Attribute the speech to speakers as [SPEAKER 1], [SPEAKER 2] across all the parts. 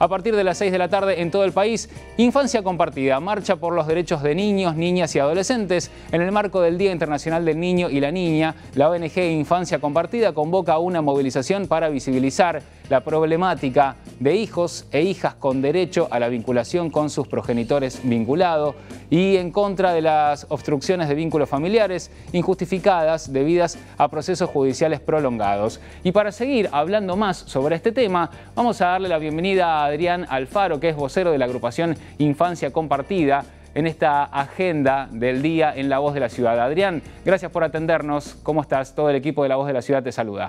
[SPEAKER 1] a partir de las 6 de la tarde en todo el país. Infancia Compartida, marcha por los derechos de niños, niñas y adolescentes. En el marco del Día Internacional del Niño y la Niña, la ONG Infancia Compartida convoca una movilización para visibilizar la problemática de hijos e hijas con derecho a la vinculación con sus progenitores vinculados y en contra de las obstrucciones de vínculos familiares injustificadas debidas a procesos judiciales prolongados. Y para seguir hablando más sobre este tema, vamos a darle la bienvenida a Adrián Alfaro, que es vocero de la agrupación Infancia Compartida, en esta agenda del día en La Voz de la Ciudad. Adrián, gracias por atendernos. ¿Cómo estás? Todo el equipo de La Voz de la Ciudad te saluda.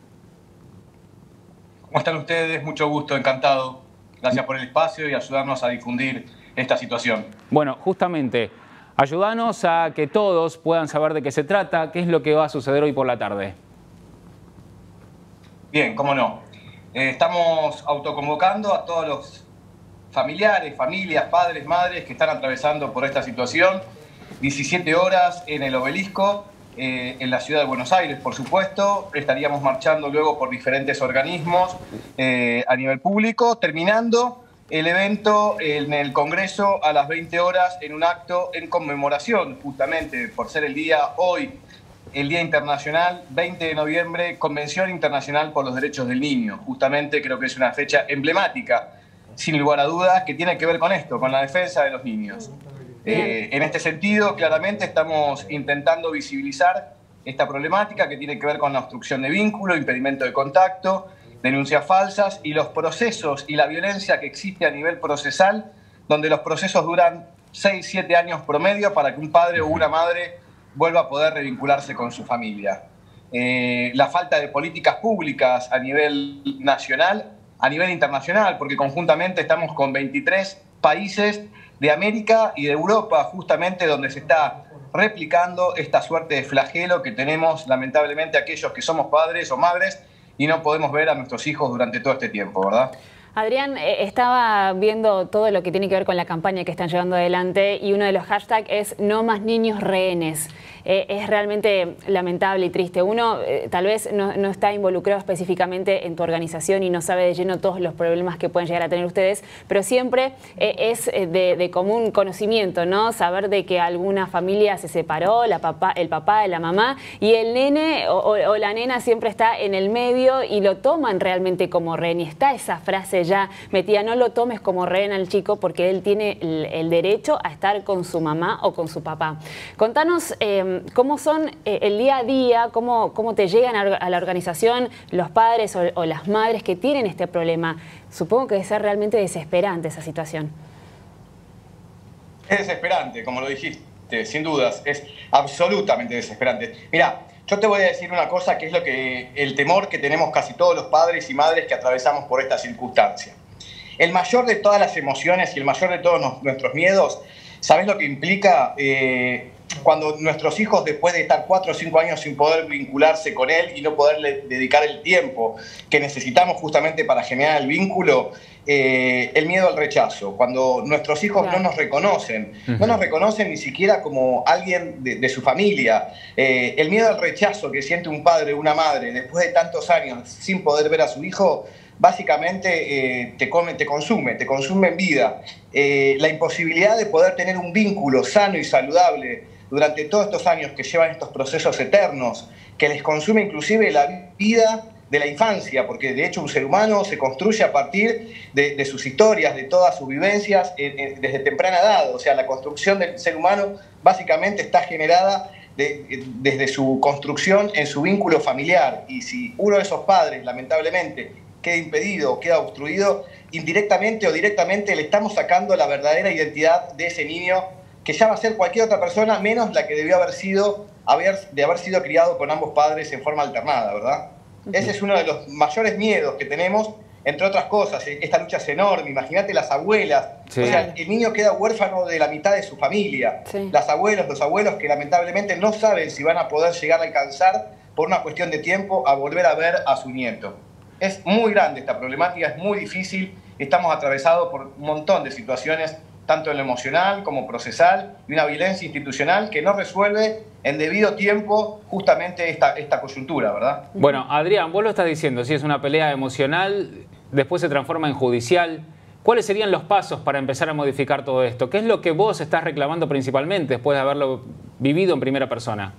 [SPEAKER 2] ¿Cómo están ustedes? Mucho gusto, encantado. Gracias por el espacio y ayudarnos a difundir esta situación.
[SPEAKER 1] Bueno, justamente, ayúdanos a que todos puedan saber de qué se trata, qué es lo que va a suceder hoy por la tarde.
[SPEAKER 2] Bien, cómo no. Estamos autoconvocando a todos los familiares, familias, padres, madres que están atravesando por esta situación. 17 horas en el Obelisco, en la ciudad de Buenos Aires, por supuesto. Estaríamos marchando luego por diferentes organismos a nivel público, terminando el evento en el Congreso a las 20 horas en un acto en conmemoración, justamente por ser el día hoy, el Día Internacional, 20 de noviembre, Convención Internacional por los Derechos del Niño. Justamente creo que es una fecha emblemática, sin lugar a dudas, que tiene que ver con esto, con la defensa de los niños. En este sentido, claramente estamos intentando visibilizar esta problemática que tiene que ver con la obstrucción de vínculo, impedimento de contacto, denuncias falsas y los procesos y la violencia que existe a nivel procesal, donde los procesos duran 6-7 años promedio para que un padre o una madre vuelva a poder revincularse con su familia. La falta de políticas públicas a nivel nacional, a nivel internacional, porque conjuntamente estamos con 23 países de América y de Europa, justamente donde se está replicando esta suerte de flagelo que tenemos lamentablemente aquellos que somos padres o madres y no podemos ver a nuestros hijos durante todo este tiempo, ¿verdad?
[SPEAKER 3] Adrián, estaba viendo todo lo que tiene que ver con la campaña que están llevando adelante y uno de los hashtags es "No más niños rehenes". Es realmente lamentable y triste. Uno tal vez no está involucrado específicamente en tu organización y no sabe de lleno todos los problemas que pueden llegar a tener ustedes, pero siempre es de común conocimiento, ¿no? Saber de que alguna familia se separó, el papá de la mamá, y el nene o la nena siempre está en el medio y lo toman realmente como rehén. Y está esa frase ya metida: no lo tomes como rehén al chico porque él tiene el derecho a estar con su mamá o con su papá. Contanos cómo son el día a día, cómo te llegan a la organización los padres o las madres que tienen este problema. Supongo que debe ser realmente desesperante esa situación.
[SPEAKER 2] Es desesperante, como lo dijiste, sin dudas, es absolutamente desesperante. Mirá, yo te voy a decir una cosa que es el temor que tenemos casi todos los padres y madres que atravesamos por esta circunstancia. El mayor de todas las emociones y el mayor de todos nuestros miedos, ¿sabés lo que implica cuando nuestros hijos, después de estar 4 o 5 años sin poder vincularse con él y no poderle dedicar el tiempo que necesitamos justamente para generar el vínculo, el miedo al rechazo? Cuando nuestros hijos no nos reconocen, no nos reconocen ni siquiera como alguien de su familia. El miedo al rechazo que siente un padre o una madre después de tantos años sin poder ver a su hijo, básicamente te consume en vida. La imposibilidad de poder tener un vínculo sano y saludable durante todos estos años que llevan estos procesos eternos, que les consume inclusive la vida de la infancia, porque de hecho un ser humano se construye a partir de sus historias, de todas sus vivencias desde temprana edad. O sea, la construcción del ser humano básicamente está generada desde su construcción en su vínculo familiar. Y si uno de esos padres, lamentablemente, queda impedido o queda obstruido, indirectamente o directamente le estamos sacando la verdadera identidad de ese niño, que ya va a ser cualquier otra persona menos la que debió haber sido criado con ambos padres en forma alternada, ¿verdad? Ese es uno de los mayores miedos que tenemos, entre otras cosas. Esta lucha es enorme. Imagínate las abuelas. Sí. O sea, el niño queda huérfano de la mitad de su familia. Sí. Los abuelos que lamentablemente no saben si van a poder llegar a alcanzar, por una cuestión de tiempo, a volver a ver a su nieto. Es muy grande esta problemática, es muy difícil. Estamos atravesados por un montón de situaciones, tanto en lo emocional como procesal, y una violencia institucional que no resuelve en debido tiempo justamente esta coyuntura, ¿verdad?
[SPEAKER 1] Bueno, Adrián, vos lo estás diciendo, si es una pelea emocional, después se transforma en judicial, ¿Cuáles serían los pasos para empezar a modificar todo esto? ¿Qué es lo que vos estás reclamando principalmente después de haberlo vivido en primera persona?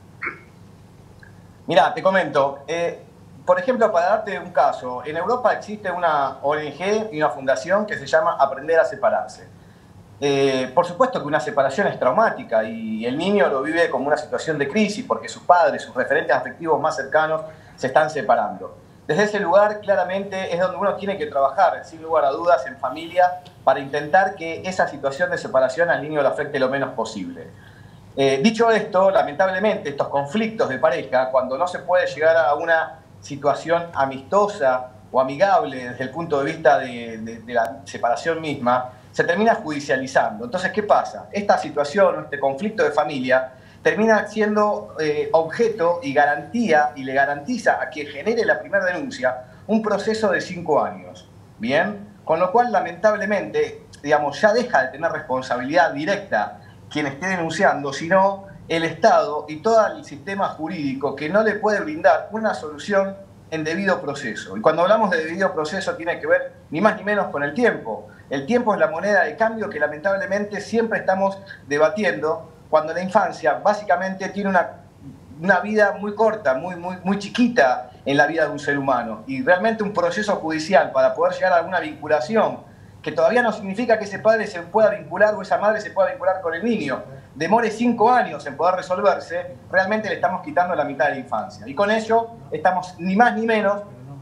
[SPEAKER 2] Mirá, te comento. Por ejemplo, para darte un caso, en Europa existe una ONG y una fundación que se llama Aprender a Separarse. Por supuesto que una separación es traumática y el niño lo vive como una situación de crisis porque sus padres, sus referentes afectivos más cercanos se están separando. Desde ese lugar, claramente, es donde uno tiene que trabajar, sin lugar a dudas, en familia, para intentar que esa situación de separación al niño lo afecte lo menos posible. Dicho esto, lamentablemente, estos conflictos de pareja, cuando no se puede llegar a una situación amistosa o amigable desde el punto de vista de la separación misma, se termina judicializando. Entonces, ¿qué pasa? Esta situación, este conflicto de familia, termina siendo objeto y garantía, y le garantiza a quien genere la primera denuncia un proceso de 5 años. ¿Bien? Con lo cual, lamentablemente, digamos, ya deja de tener responsabilidad directa quien esté denunciando, sino el Estado y todo el sistema jurídico que no le puede brindar una solución en debido proceso. Y cuando hablamos de debido proceso tiene que ver ni más ni menos con el tiempo. El tiempo es la moneda de cambio que lamentablemente siempre estamos debatiendo cuando la infancia básicamente tiene una vida muy corta, muy chiquita en la vida de un ser humano. Y realmente un proceso judicial para poder llegar a alguna vinculación, que todavía no significa que ese padre se pueda vincular o esa madre se pueda vincular con el niño, demore 5 años en poder resolverse, realmente le estamos quitando la mitad de la infancia. Y con ello estamos ni más ni menos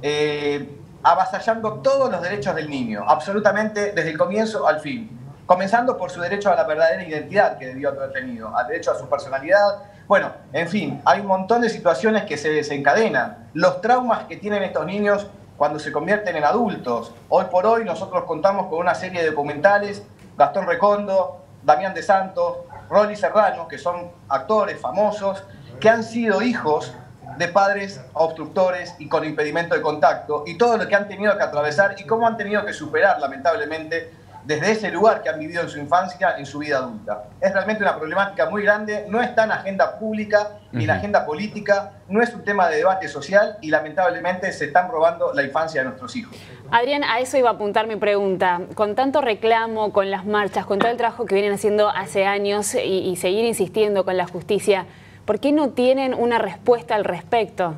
[SPEAKER 2] avasallando todos los derechos del niño, absolutamente desde el comienzo al fin. Comenzando por su derecho a la verdadera identidad que debió haber tenido, al derecho a su personalidad. Bueno, en fin, hay un montón de situaciones que se desencadenan. Los traumas que tienen estos niños cuando se convierten en adultos. Hoy por hoy nosotros contamos con una serie de documentales, Gastón Recondo, Damián de Santos, Rolly Serrano, que son actores famosos, que han sido hijos de padres obstructores y con impedimento de contacto, y todo lo que han tenido que atravesar y cómo han tenido que superar, lamentablemente, desde ese lugar que han vivido en su infancia, en su vida adulta. Es realmente una problemática muy grande, no está en agenda pública ni en agenda política, no es un tema de debate social y lamentablemente se están robando la infancia de nuestros hijos.
[SPEAKER 3] Adrián, a eso iba a apuntar mi pregunta. Con tanto reclamo, con las marchas, con todo el trabajo que vienen haciendo hace años y seguir insistiendo con la justicia, ¿por qué no tienen una respuesta al respecto?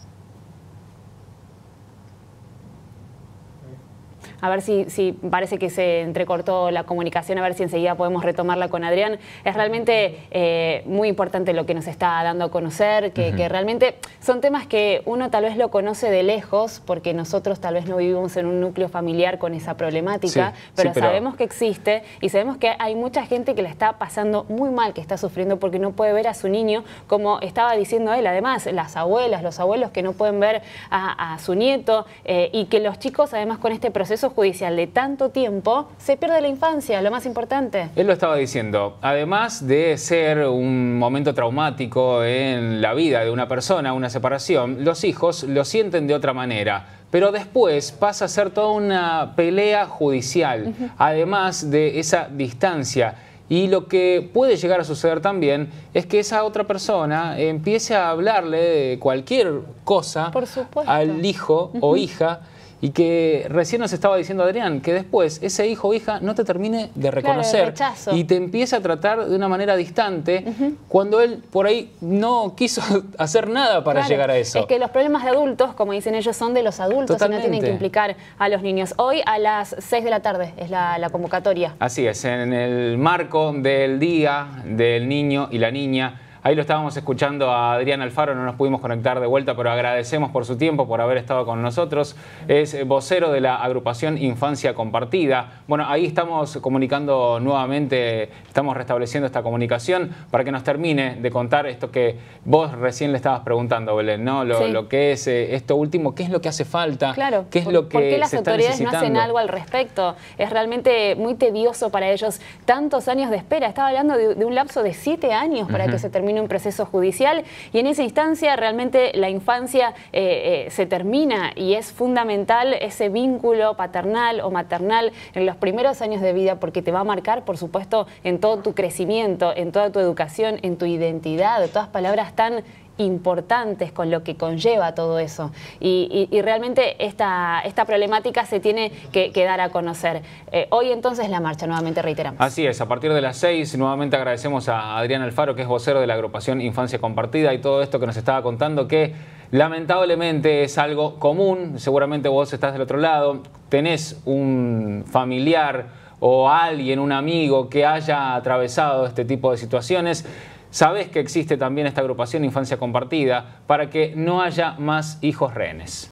[SPEAKER 3] A ver si parece que se entrecortó la comunicación, a ver si enseguida podemos retomarla con Adrián. Es realmente muy importante lo que nos está dando a conocer, que realmente son temas que uno tal vez lo conoce de lejos, porque nosotros tal vez no vivimos en un núcleo familiar con esa problemática, pero sabemos que existe y sabemos que hay mucha gente que la está pasando muy mal, que está sufriendo porque no puede ver a su niño, como estaba diciendo él. Además, las abuelas, los abuelos que no pueden ver a su nieto y que los chicos, además, con este proceso judicial de tanto tiempo, se pierde la infancia, lo más importante.
[SPEAKER 1] Él lo estaba diciendo, además de ser un momento traumático en la vida de una persona, una separación, los hijos lo sienten de otra manera. Pero después pasa a ser toda una pelea judicial, además de esa distancia. Y lo que puede llegar a suceder también es que esa otra persona empiece a hablarle de cualquier cosa al hijo o hija, y que recién nos estaba diciendo Adrián, que después ese hijo o hija no te termine de reconocer y te empieza a tratar de una manera distante cuando él por ahí no quiso hacer nada para llegar a eso.
[SPEAKER 3] Es que los problemas de adultos, como dicen ellos, son de los adultos y no tienen que implicar a los niños. Hoy a las 6 de la tarde es la convocatoria.
[SPEAKER 1] Así es, en el marco del Día del Niño y la Niña. Ahí lo estábamos escuchando a Adrián Alfaro, no nos pudimos conectar de vuelta, pero agradecemos por su tiempo, por haber estado con nosotros. Es vocero de la agrupación Infancia Compartida. Bueno, ahí estamos comunicando nuevamente, estamos restableciendo esta comunicación para que nos termine de contar esto que vos recién le estabas preguntando, Belén, ¿no? Lo que es esto último, ¿qué es lo que hace falta?
[SPEAKER 3] Claro,
[SPEAKER 1] ¿Qué es lo que
[SPEAKER 3] ¿por qué las
[SPEAKER 1] se está
[SPEAKER 3] autoridades
[SPEAKER 1] necesitando?
[SPEAKER 3] no hacen algo al respecto? Es realmente muy tedioso para ellos, tantos años de espera. Estaba hablando de un lapso de 7 años para que se termine un proceso judicial, y en esa instancia realmente la infancia se termina, y es fundamental ese vínculo paternal o maternal en los primeros años de vida, porque te va a marcar, por supuesto, en todo tu crecimiento, en toda tu educación, en tu identidad, todas palabras tan importantes con lo que conlleva todo eso. Y realmente esta problemática se tiene que dar a conocer. Hoy entonces la marcha, nuevamente reiteramos.
[SPEAKER 1] Así es, a partir de las 6 nuevamente agradecemos a Adrián Alfaro, que es vocero de la agrupación Infancia Compartida, y todo esto que nos estaba contando, que lamentablemente es algo común. Seguramente vos estás del otro lado, tenés un familiar o alguien, un amigo que haya atravesado este tipo de situaciones. Sabés que existe también esta agrupación Infancia Compartida para que no haya más hijos rehenes.